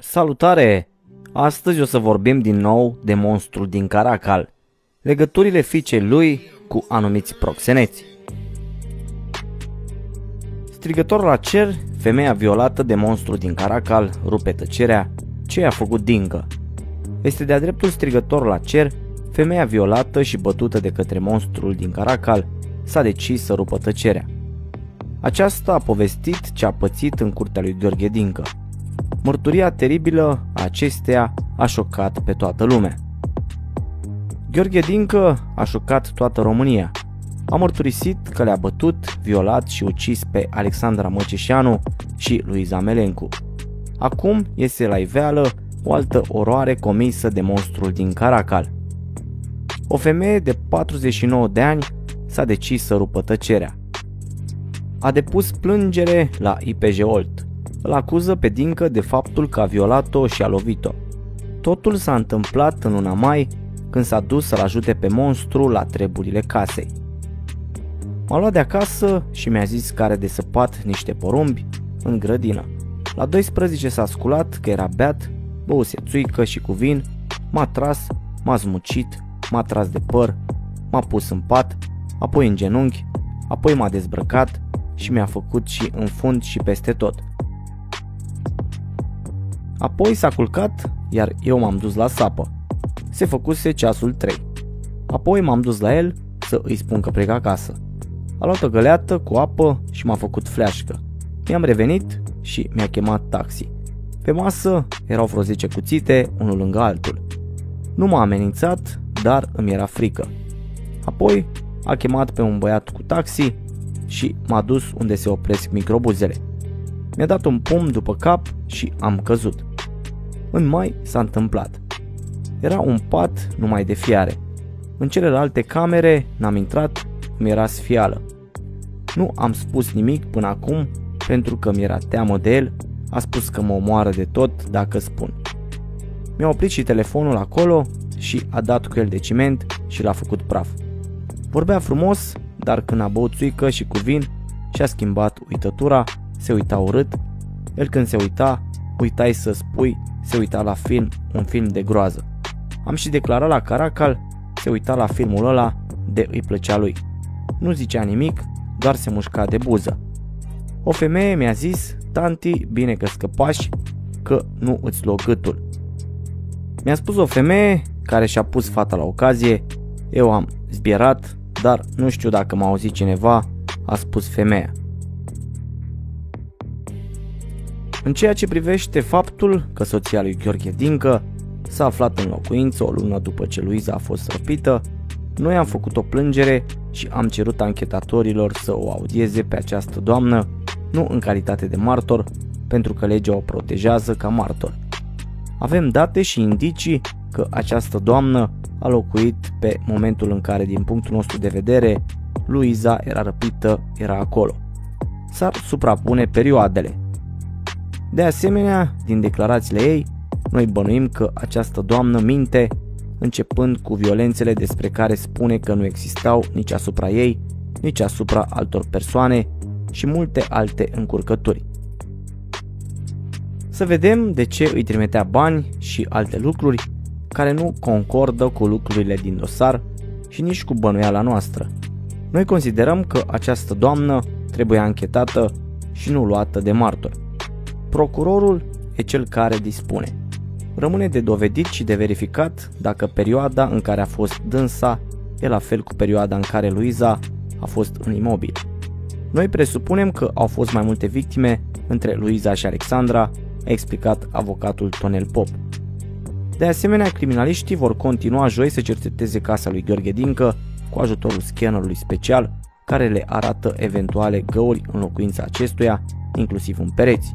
Salutare! Astăzi o să vorbim din nou de monstrul din Caracal, legăturile fiicei lui cu anumiți proxeneți. Strigător la cer, femeia violată de monstrul din Caracal rupe tăcerea. Ce i-a făcut Dincă? Este de-a dreptul strigător la cer, femeia violată și bătută de către monstrul din Caracal s-a decis să rupă tăcerea. Aceasta a povestit ce a pățit în curtea lui Gheorghe Dincă. Mărturia teribilă a acesteia a șocat pe toată lumea. Gheorghe Dincă a șocat toată România. A mărturisit că le-a bătut, violat și ucis pe Alexandra Măceșeanu și Luiza Melencu. Acum iese la iveală o altă oroare comisă de monstrul din Caracal. O femeie de 49 de ani s-a decis să rupă tăcerea. A depus plângere la IPJ Olt. Îl acuză pe Dincă de faptul că a violat-o și a lovit-o. Totul s-a întâmplat în luna mai, când s-a dus să-l ajute pe monstru la treburile casei. M-a luat de acasă și mi-a zis că are de săpat niște porumbi în grădină. La 12 s-a sculat că era beat, băuse țuică și cu vin, m-a tras, m-a smucit, m-a tras de păr, m-a pus în pat, apoi în genunchi, apoi m-a dezbrăcat și mi-a făcut și în fund și peste tot. Apoi s-a culcat, iar eu m-am dus la sapă. Se făcuse ceasul 3. Apoi m-am dus la el să îi spun că plec acasă. A luat o găleată cu apă și m-a făcut fleașcă. Mi-am revenit și mi-a chemat taxi. Pe masă erau vreo 10 cuțite, unul lângă altul. Nu m-a amenințat, dar îmi era frică. Apoi a chemat pe un băiat cu taxi și m-a dus unde se opresc microbuzele. Mi-a dat un pumn după cap și am căzut. În mai s-a întâmplat. Era un pat numai de fiare. În celelalte camere n-am intrat, mi era sfială. Nu am spus nimic până acum pentru că mi era teamă de el, a spus că mă omoară de tot dacă spun. Mi-a oprit și telefonul acolo și a dat cu el de ciment și l-a făcut praf. Vorbea frumos, dar când a băut țuică și cu vin și-a schimbat uitătura, se uita urât. El când se uita, uitai să spui, se uita la film, un film de groază. Am și declarat la Caracal, se uita la filmul ăla de îi plăcea lui. Nu zicea nimic, doar se mușca de buză. O femeie mi-a zis, tanti, bine că scăpași, că nu îți luă gâtul. Mi-a spus o femeie care și-a pus fata la ocazie, eu am zbierat, dar nu știu dacă m-a auzit cineva, a spus femeia. În ceea ce privește faptul că soția lui Gheorghe Dincă s-a aflat în locuință o lună după ce Luiza a fost răpită, noi am făcut o plângere și am cerut anchetatorilor să o audieze pe această doamnă, nu în calitate de martor, pentru că legea o protejează ca martor. Avem date și indicii că această doamnă a locuit pe momentul în care, din punctul nostru de vedere, Luiza era răpită, era acolo. S-ar suprapune perioadele. De asemenea, din declarațiile ei, noi bănuim că această doamnă minte, începând cu violențele despre care spune că nu existau nici asupra ei, nici asupra altor persoane și multe alte încurcături. Să vedem de ce îi trimitea bani și alte lucruri care nu concordă cu lucrurile din dosar și nici cu bănuiala noastră. Noi considerăm că această doamnă trebuie anchetată și nu luată de martor. Procurorul e cel care dispune. Rămâne de dovedit și de verificat dacă perioada în care a fost dânsa e la fel cu perioada în care Luiza a fost în imobil. Noi presupunem că au fost mai multe victime între Luiza și Alexandra, a explicat avocatul Tonel Pop. De asemenea, criminaliștii vor continua joi să cerceteze casa lui Gheorghe Dincă cu ajutorul scannerului special care le arată eventuale găuri în locuința acestuia, inclusiv în pereți.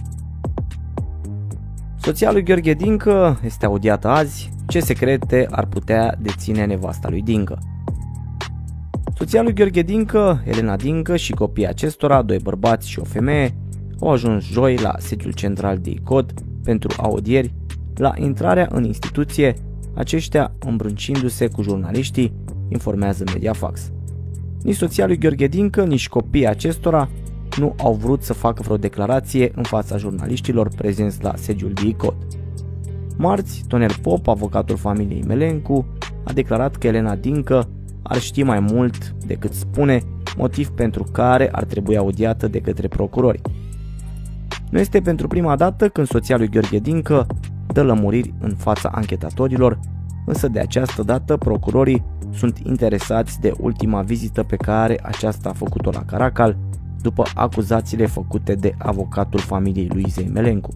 Soția lui Gheorghe Dincă este audiată azi. Ce secrete ar putea deține nevasta lui Dincă? Soția lui Gheorghe Dincă, Elena Dincă și copiii acestora, 2 bărbați și o femeie, au ajuns joi la sediul central de ICOD pentru audieri. La intrarea în instituție, aceștia îmbrâncindu-se cu jurnaliștii, informează Mediafax. Nici soția lui Gheorghe Dincă, nici copiii acestora nu au vrut să facă vreo declarație în fața jurnaliștilor prezenți la sediul DICOT. Marți, Tonel Pop, avocatul familiei Melencu, a declarat că Elena Dincă ar ști mai mult decât spune, motiv pentru care ar trebui audiată de către procurori. Nu este pentru prima dată când soția lui Gheorghe Dincă dă lămuriri în fața anchetatorilor, însă de această dată procurorii sunt interesați de ultima vizită pe care aceasta a făcut-o la Caracal după acuzațiile făcute de avocatul familiei Luizei Melencu.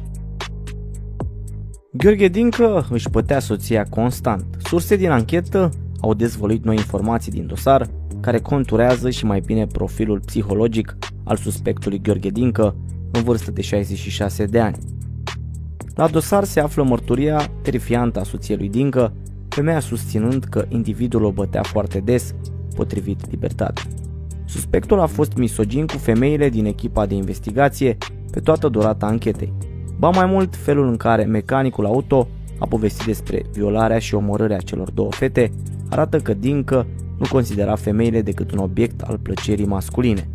Gheorghe Dincă își bătea soția constant. Surse din anchetă au dezvăluit noi informații din dosar care conturează și mai bine profilul psihologic al suspectului Gheorghe Dincă, în vârstă de 66 de ani. La dosar se află mărturia terifiantă a soției lui Dincă, femeia susținând că individul o bătea foarte des, potrivit Libertatea. Suspectul a fost misogin cu femeile din echipa de investigație pe toată durata anchetei. Ba mai mult, felul în care mecanicul auto a povestit despre violarea și omorârea celor două fete arată că Dincă nu considera femeile decât un obiect al plăcerii masculine.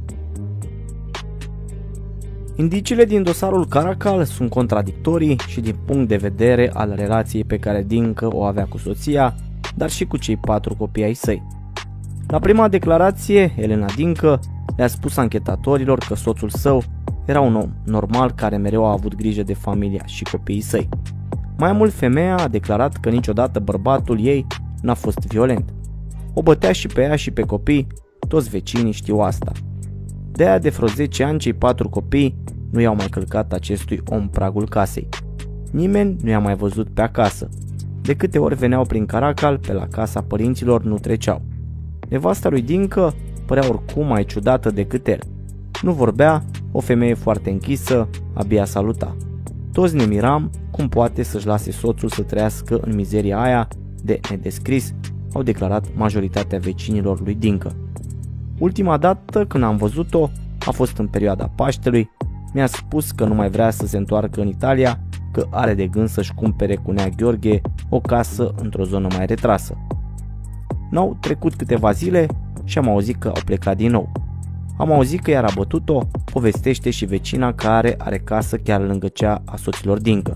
Indiciile din dosarul Caracal sunt contradictorii și din punct de vedere al relației pe care Dincă o avea cu soția, dar și cu cei 4 copii ai săi. La prima declarație, Elena Dincă le-a spus anchetatorilor că soțul său era un om normal care mereu a avut grijă de familia și copiii săi. Mai mult, femeia a declarat că niciodată bărbatul ei n-a fost violent. O bătea și pe ea și pe copii, toți vecinii știu asta. De-aia de vreo 10 ani cei 4 copii nu i-au mai călcat acestui om pragul casei. Nimeni nu i-a mai văzut pe acasă. De câte ori veneau prin Caracal, pe la casa părinților nu treceau. Nevasta lui Dincă părea oricum mai ciudată decât el. Nu vorbea, o femeie foarte închisă, abia saluta. Toți ne miram cum poate să-și lase soțul să trăiască în mizeria aia de nedescris, au declarat majoritatea vecinilor lui Dincă. Ultima dată când am văzut-o a fost în perioada Paștelui. Mi-a spus că nu mai vrea să se întoarcă în Italia, că are de gând să-și cumpere cu nea Gheorghe o casă într-o zonă mai retrasă. N-au trecut câteva zile și am auzit că au plecat din nou. Am auzit că i-ar a bătut-o, povestește și vecina care are casă chiar lângă cea a soților Dincă.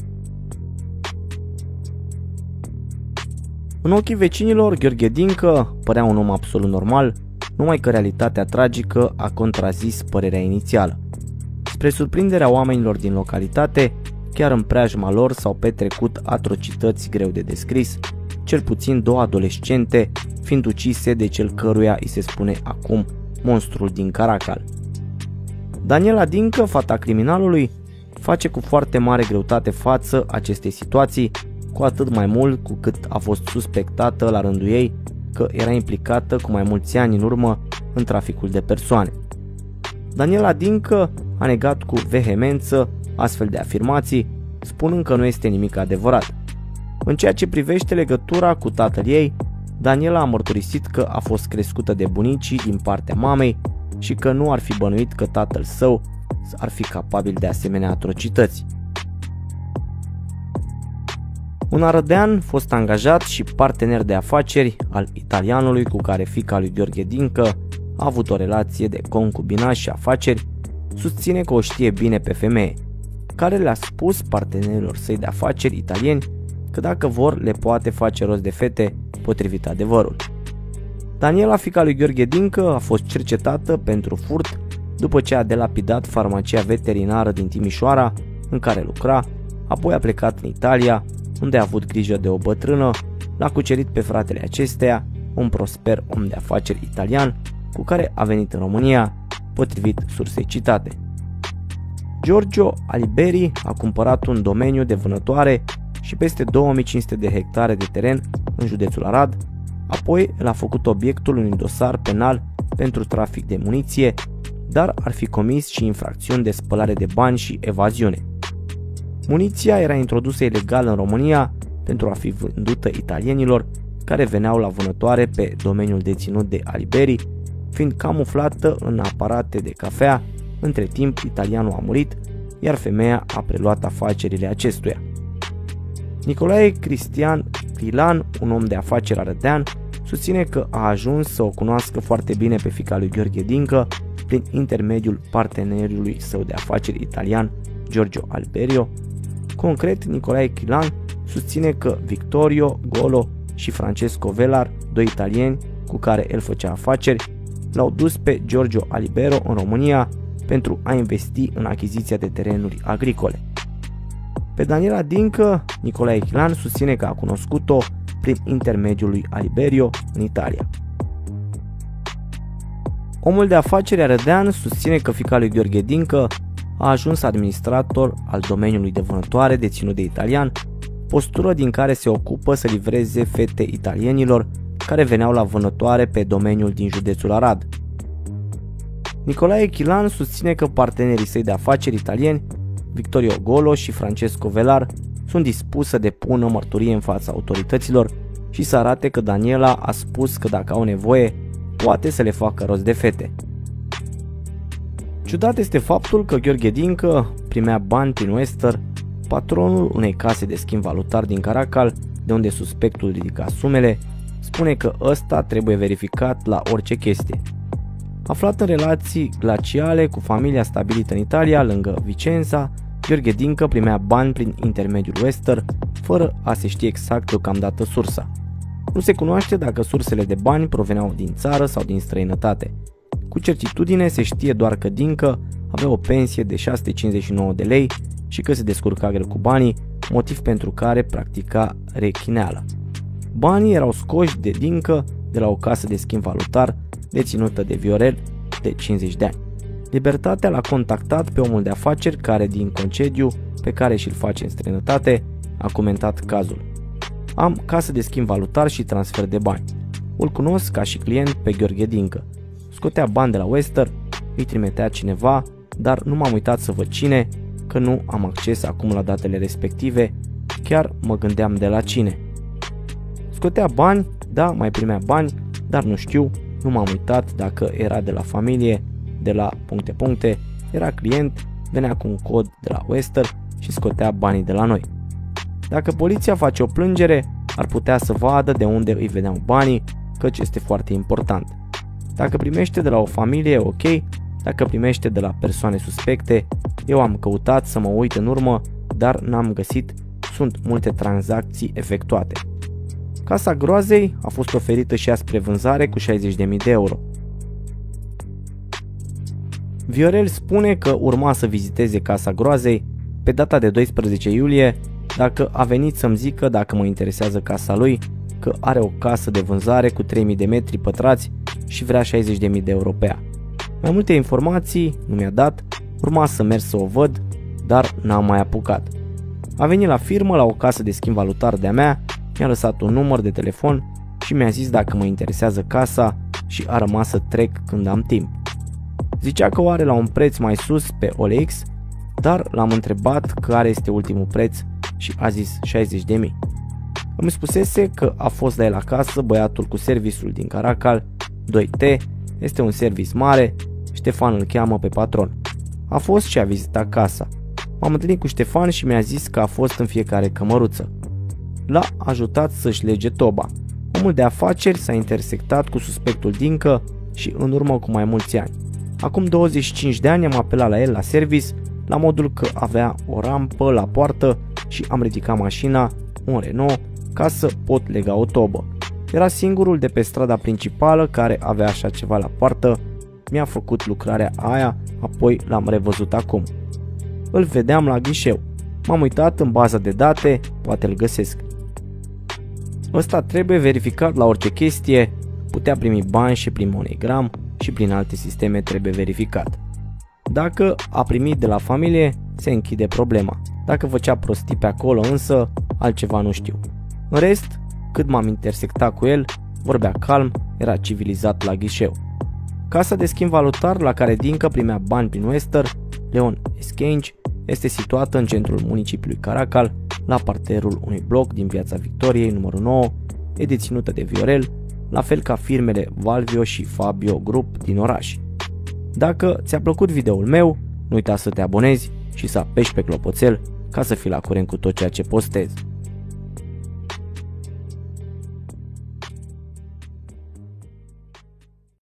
În ochii vecinilor, Gheorghe Dincă părea un om absolut normal, numai că realitatea tragică a contrazis părerea inițială. Spre surprinderea oamenilor din localitate, chiar în preajma lor s-au petrecut atrocități greu de descris, cel puțin 2 adolescente fiind ucise de cel căruia îi se spune acum monstrul din Caracal. Daniela Dincă, fata criminalului, face cu foarte mare greutate față acestei situații, cu atât mai mult cu cât a fost suspectată la rândul ei că era implicată cu mai mulți ani în urmă în traficul de persoane. Daniela Dincă a negat cu vehemență astfel de afirmații, spunând că nu este nimic adevărat. În ceea ce privește legătura cu tatăl ei, Daniela a mărturisit că a fost crescută de bunicii din partea mamei și că nu ar fi bănuit că tatăl său ar fi capabil de asemenea atrocități. Un arădean, fost angajat și partener de afaceri al italianului cu care fiica lui Gheorghe Dincă a avut o relație de concubinaj și afaceri, susține că o știe bine pe femeie, care le-a spus partenerilor săi de afaceri italieni că dacă vor le poate face rost de fete, potrivit adevărul. Daniela, fiica lui Gheorghe Dincă, a fost cercetată pentru furt după ce a delapidat farmacia veterinară din Timișoara în care lucra, apoi a plecat în Italia, unde a avut grijă de o bătrână, l-a cucerit pe fratele acesteia, un prosper om de afaceri italian, cu care a venit în România, potrivit sursei citate. Giorgio Aliberi a cumpărat un domeniu de vânătoare și peste 2500 de hectare de teren în județul Arad, apoi l-a făcut obiectul unui dosar penal pentru trafic de muniție, dar ar fi comis și infracțiuni de spălare de bani și evaziune. Muniția era introdusă ilegal în România pentru a fi vândută italienilor care veneau la vânătoare pe domeniul deținut de Aliberi, fiind camuflată în aparate de cafea. Între timp, italianul a murit, iar femeia a preluat afacerile acestuia. Nicolae Cristian Crilan, un om de afaceri arădean, susține că a ajuns să o cunoască foarte bine pe fiica lui Gheorghe Dincă prin intermediul partenerului său de afaceri italian Giorgio Aliberio. Concret, Nicolae Chilan susține că Victorio Golo și Francesco Velar, doi italieni cu care el făcea afaceri, l-au dus pe Giorgio Aliberio în România pentru a investi în achiziția de terenuri agricole. Pe Daniela Dincă, Nicolae Chilan susține că a cunoscut-o prin intermediul lui Aliberio în Italia. Omul de afaceri arădean susține că fiica lui Gheorghe Dincă a ajuns administrator al domeniului de vânătoare deținut de italian, postură din care se ocupă să livreze fete italienilor care veneau la vânătoare pe domeniul din județul Arad. Nicolae Chilan susține că partenerii săi de afaceri italieni, Victorio Golo și Francesco Velar, sunt dispuși să depună mărturie în fața autorităților și să arate că Daniela a spus că dacă au nevoie, poate să le facă rost de fete. Ciudat este faptul că Gheorghe Dincă primea bani prin Western, patronul unei case de schimb valutar din Caracal, de unde suspectul ridica sumele, spune că ăsta trebuie verificat la orice chestie. Aflat în relații glaciale cu familia stabilită în Italia, lângă Vicenza, Gheorghe Dincă primea bani prin intermediul Western, fără a se ști exact deocamdată sursa. Nu se cunoaște dacă sursele de bani proveneau din țară sau din străinătate. Cu certitudine se știe doar că Dincă avea o pensie de 659 de lei și că se descurca greu cu banii, motiv pentru care practica rechineală. Banii erau scoși de Dincă de la o casă de schimb valutar deținută de Viorel, de 50 de ani. Libertatea l-a contactat pe omul de afaceri care, din concediu pe care și-l face în străinătate, a comentat cazul. Am casă de schimb valutar și transfer de bani. Îl cunosc ca și client pe Gheorghe Dincă. Scotea bani de la Western, îi trimitea cineva, dar nu m-am uitat să văd cine, că nu am acces acum la datele respective, chiar mă gândeam de la cine. Scotea bani, da, mai primea bani, dar nu știu, nu m-am uitat dacă era de la familie, de la ... era client, venea cu un cod de la Western și scotea banii de la noi. Dacă poliția face o plângere, ar putea să vadă de unde îi veneau banii, căci este foarte important. Dacă primește de la o familie, ok, dacă primește de la persoane suspecte, eu am căutat să mă uit în urmă, dar n-am găsit, sunt multe tranzacții efectuate. Casa Groazei a fost oferită și ea spre vânzare cu 60.000 de euro. Viorel spune că urma să viziteze Casa Groazei pe data de 12 iulie, dacă a venit să-mi zică dacă mă interesează casa lui, că are o casă de vânzare cu 3000 de metri pătrați și vrea 60.000 de euro pe ea. Mai multe informații nu mi-a dat, urma să merg să o văd, dar n-am mai apucat. A venit la firmă, la o casă de schimb valutar de-a mea, mi-a lăsat un număr de telefon și mi-a zis dacă mă interesează casa și a rămas să trec când am timp. Zicea că o are la un preț mai sus pe OLX, dar l-am întrebat care este ultimul preț și a zis 60.000. Îmi spusese că a fost la el acasă băiatul cu serviciul din Caracal, 2T, este un serviciu mare, Ștefan îl cheamă pe patron. A fost și a vizitat casa. M-am întâlnit cu Ștefan și mi-a zis că a fost în fiecare cămăruță. L-a ajutat să-și lege toba. Omul de afaceri s-a intersectat cu suspectul Dincă și în urmă cu mai mulți ani. Acum 25 de ani am apelat la el la service, la modul că avea o rampă la poartă și am ridicat mașina, un Renault, ca să pot lega o tobă. Era singurul de pe strada principală care avea așa ceva la poartă, mi-a făcut lucrarea aia, apoi l-am revăzut acum. Îl vedeam la ghișeu. M-am uitat în baza de date, poate îl găsesc. Ăsta trebuie verificat la orice chestie, putea primi bani și prin MoneyGram și prin alte sisteme trebuie verificat. Dacă a primit de la familie, se închide problema. Dacă făcea prostii pe acolo însă, altceva nu știu. În rest, cât m-am intersectat cu el, vorbea calm, era civilizat la ghișeu. Casa de schimb valutar la care Dincă primea bani prin Western, Leon Exchange, este situată în centrul municipiului Caracal, la parterul unui bloc din Piața Victoriei, numărul 9, e deținută de Viorel, la fel ca firmele Valvio și Fabio Group din oraș. Dacă ți-a plăcut videoul meu, nu uita să te abonezi și să apeși pe clopoțel ca să fii la curent cu tot ceea ce postez.